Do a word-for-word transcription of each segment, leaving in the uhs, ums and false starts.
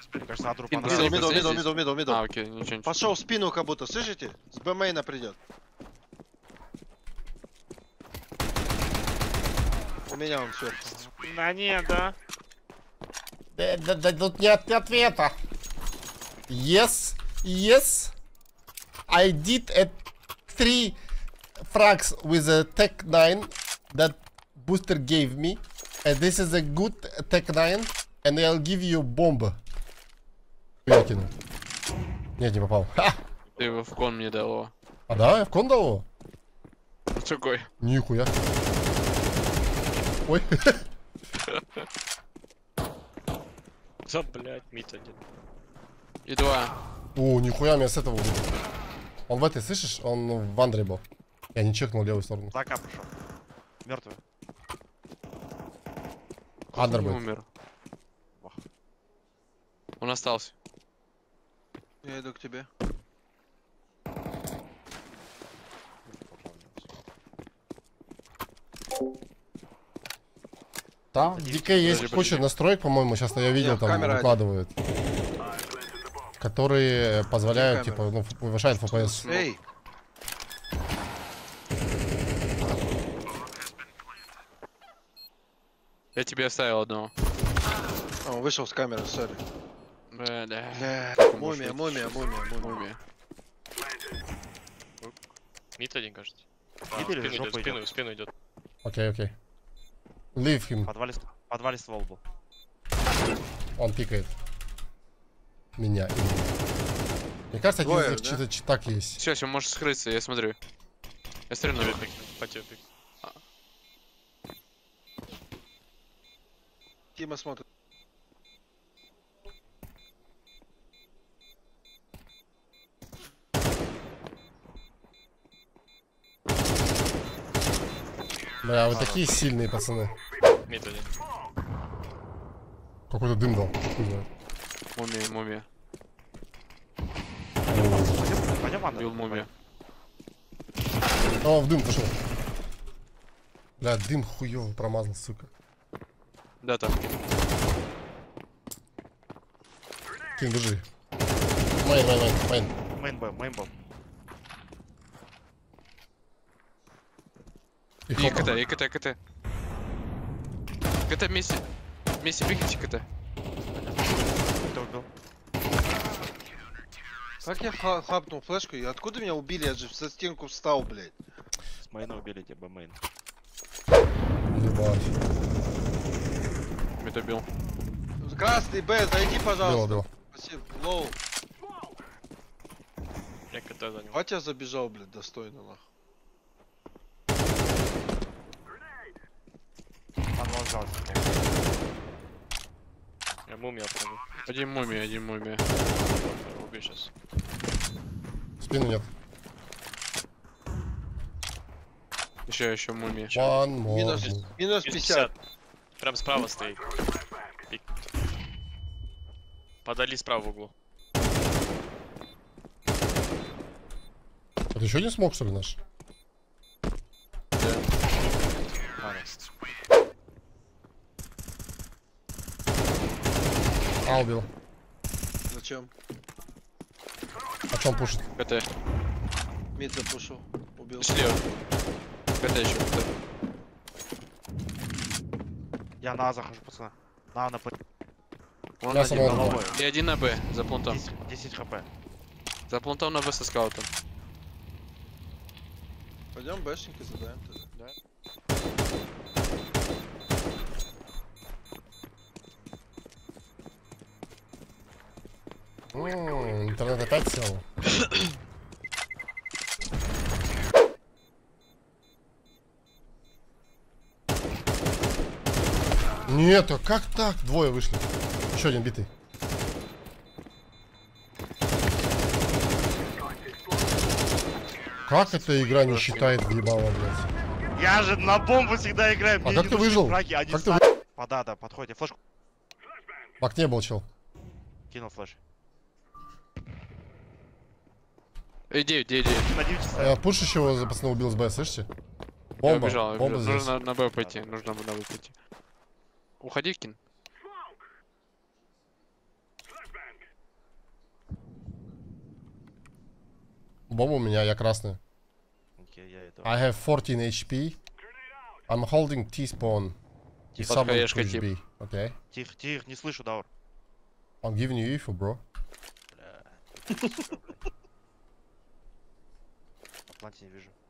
Мне кажется, Адру Мидл, понравилось. Мидл, мидл, здесь? мидл, мидл, мидл. А, окей, ничего, ничего. Пошел в спину как будто, слышите? С Б-мейна придет. У меня он сверху. Да нет, да. Да, да, да, тут нет ответа. Yes, yes. I did a three frags with a Tech nine that booster gave me. And this is a good Tech nine. And I'll give you bomb. Я кинул. Нет, не попал. Ха! Ты его в кон мне дал его. А да, я в кон дал его? Какой? Нихуя. Ой. Да, блядь, мид один. И два. О, нихуя, меня с этого убили. Он в этой, слышишь? Он в Андре был. Я не чекнул левую сторону. Зака пришел. Мертвый. Андер Он был. умер. Он остался. Я иду к тебе. Там в ди кей есть Подожди, куча подожди. настроек, по-моему, сейчас я видел, Нет, там камера выкладывают. Которые позволяют, Где типа, ну, ф- повышают эф пи эс. Эй! Я тебе оставил одного. А, он вышел с камеры, сори. Бля. Бля, Может мумия, быть, мумия, мумия, мумия. Мумия. Мид один, кажется. Мид А, или в спину жопа идет, в спину, идет? в спину идет. Окей, окей. Leave him. В подвале, в подвале ствол был. Он пикает. Меня. и меня. Мне кажется, один из Двое, них да? что-то читак есть. Все, все, можешь скрыться, я смотрю. Я стрельну. Тебе пик, по тебе пик. Тима смотрит. Бля, вы такие сильные, пацаны. Мид один. Какой-то дым дал. Хуй знает. Мумия, мумия. Пойдем, пойдем, Андер. Бил мумия. О, в дым пошел. Бля, дым хуёво промазал, сука. Да, там. Кин, держи. Майн, майн, майн, майн. Мейнбом, мейнбом. И И хоп. КТ, и КТ, КТ. КТ вместе. Вместе бегите КТ. Кто убил? Как я ха- хапнул флешку и откуда меня убили? Я же за стенку встал, блядь. С мейна убили тебя, мейн. Ебать. Мид убил. Красный Б, зайди, Было, пожалуйста. было. Спасибо. Лоу. Я КТ за него. Батя забежал, блядь, достойно, нахуй. Подвал сжался. Я мумия отправил. Один мумия, один мумия. Убей сейчас. Спину нет. Еще, еще мумия. One more. Минус, move. минус пятьдесят. Прям справа стоит. Пик. Подали справа в углу. Это еще один смог, что ли, наш? А, убил. Зачем? А чем пушит? КТ. Мид запушил. Убил. Слева. КТ еще, КТ. Я на А захожу, пацаны. На А на П. Вон Я один самого на убил. Б. И один на Б, за плунтом. десять, десять хп. За плунтом на Б со скаутом. Пойдем бэшники задаем тогда. М, интернет опять сел. Нет, а как так? Двое вышли. Еще один битый. Как эта игра не считает въебало, блядь? Я же на бомбу всегда играю. А мне как не ты нужны выжил? фраги, они Как ты сами. Подада, подходит. Флешку В окне был чел. кинул флеш. Эй, девять, девять, девять. На девять часа. Э, пушащего пацана убил с Б, слышите? Я Бомба, убежал, я бомба убежал. здесь. Нужно на, на Б пойти, нужно на Б пойти. Уходи, Кин. бомба у меня, я красный. Окей, я это... I have fourteen эйч пи. I'm holding T-spawn. If Под someone хаешкой push тип. B. Okay. Тихо, тихо, не слышу, Даур. I'm giving you info, bro. Атланти не вижу.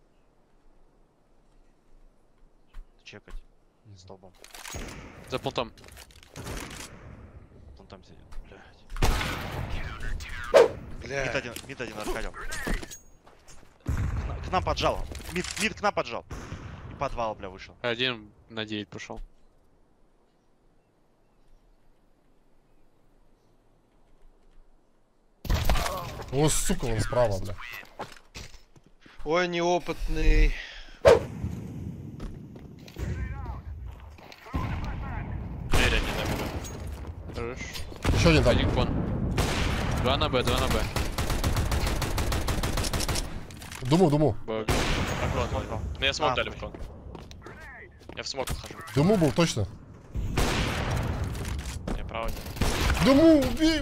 Чекать. Столбом. За плентом. Он там сидит. Блядь. Мид Бля. один, мид один аркадил. К, на- к нам поджал. Мид, мид к нам поджал. И подвал, бля, вышел. Один на девять пошел. О, сука, он справа, бля. Ой, неопытный. Дверь один на меня. Хорош. Еще один там. Один кон. Два на Б, два на Б. Думу, думу. Баг. Так, ладно. Кон. Ну я смог А, дали в точно. кон. Я в смог отхожу. Думу был, точно. Я право не. Думу, убей.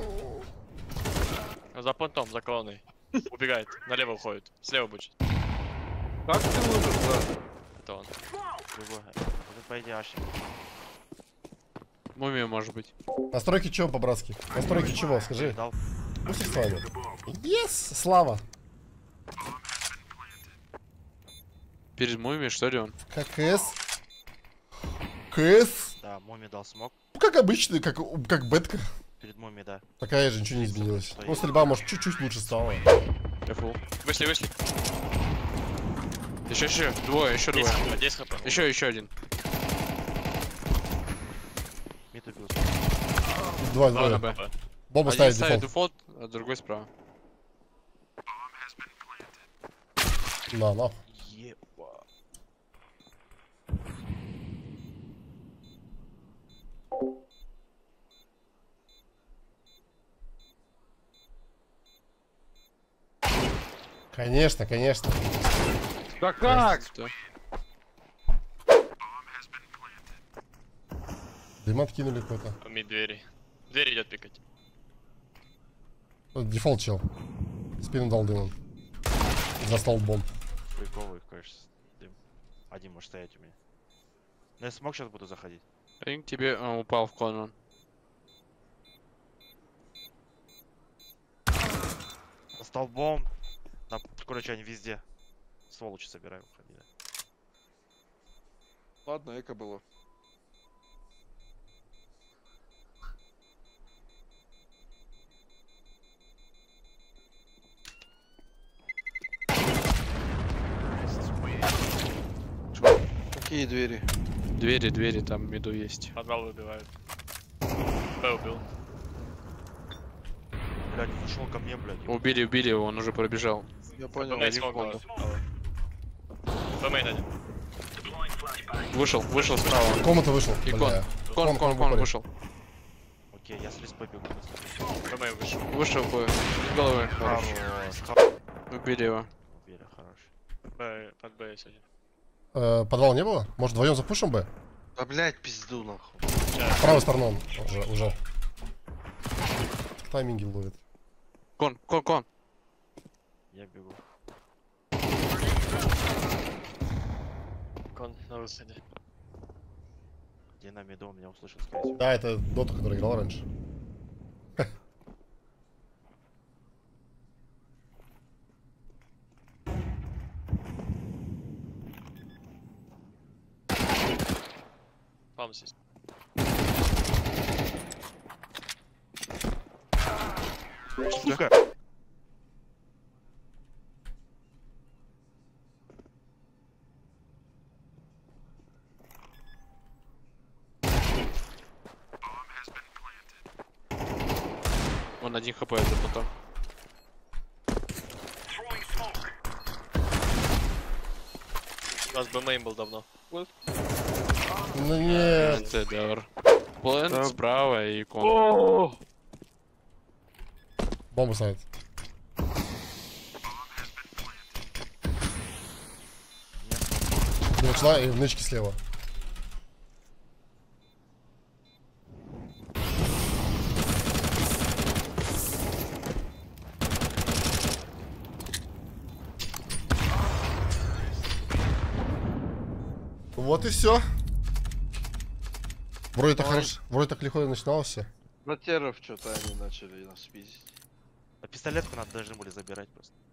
За понтом, за колонной. Убегает. Налево уходит. Слева будет. Как ты выжил, да? Это он. Другой. Это по идее аж. Мумия может быть. Настройки чего по-братски? Настройки чего, скажи. Дал. Пусть с вами. Yes, Слава. Перед мумией, что ли он? Как КС. КС. Да, Моми дал смог. Ну, как обычно, как, как бетка. Перед Моми, да. Такая же, ничего не изменилось. Ну, стрельба, может, чуть-чуть лучше стала. Я фул. Вышли, вышли. Еще, еще. Двое, еще двое. десять хп, десять хп. Еще, еще один. Мид убил. Два, Два на двое. Б. Бомба Один ставит ставит дефолт. дефолт, а другой справа. На, нахуй. Еба. Конечно, конечно. Да как? Да. Дым откинули какой-то. Мид двери. Дверь идет пикать. Вот дефолт чел. Спину дал дымом. За столбом. Фейковый, конечно, дым. Один может стоять у меня. Но я смог сейчас буду заходить. Один к тебе а, упал в кон он. За столбом. На, короче, они везде. Сволочи собираем. Уходили. Ладно, эко было. Какие двери? Двери, двери, там в миду есть. Подвал выбивают. Б убил. Блядь, ушел ко мне, блядь. Убили, убили его, он уже пробежал. Я понял. Б смог дал. Б мейн один. Вышел, вышел справа. Комната вышел. И кон. Бля. Кон, Кон, кон, кон, кон, кон. вышел. Окей, я с респой бегу. Б мейн вышел. Вышел, бой. С головы. Хорош. Хорош. Убили его. Убили, хорош. Б, под Б есть один. Э, подвал не было? Может, вдвоем запушим бы? Да, блядь, пизду, нахуй. Сейчас. Правой стороной он уже, уже. Тайминги ловит. Кон, кон, кон. Я бегу. Кон на высаде. Где на миду меня услышал, скорее всего. Да, это Дота, который играл раньше. Пам здесь. Сука! Он один хп это потом. У нас Б мейн был давно. Ну нет. Тедор. Плент справа и кон. Бомбу ставит. Начала и в нычке слева. Вот и все. Вроде так Ой. хорошо, вроде так легко и начиналось. На терров что-то они начали нас пиздить. А пистолетку надо должны были забирать просто.